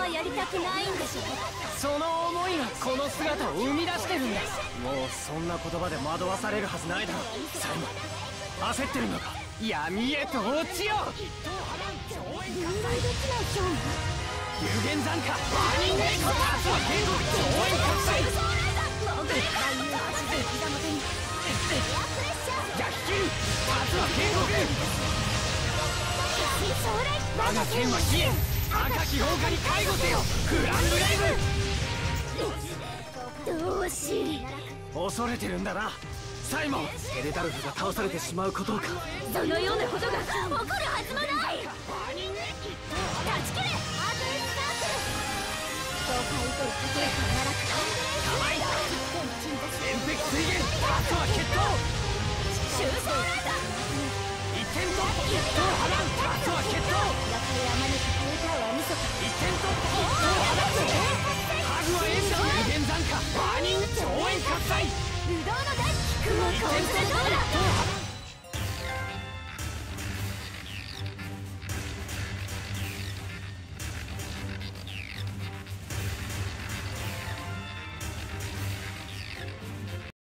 はやりたくないんでしょ。 その思いがこの姿を生み出してるんだ。もうそんな言葉で惑わされるはずないだろ。サイモン、焦ってるのか。闇へと落ちよう。 分類できない今日も有限残火バーニングエイト、夏は天国超円覚醒。逆球、夏は天国。我が剣は火へ、赤き放火に介護せよ。グランブレイブ。 どうし恐れてるんだなサイモン。エレダルフが倒されてしまうことをか。 そのようなことが起こるはずもない。断ち切れ。爽快と言ってくれたなら甘い。全壁水源、夏は決闘。 終走ライト一点と一等波乱、夏は決闘。 中山に歌うはみそか一点と一等波乱。ハグはエンジ有限残火バーニング超円喝采。 不動の大気空を感じるどうだ。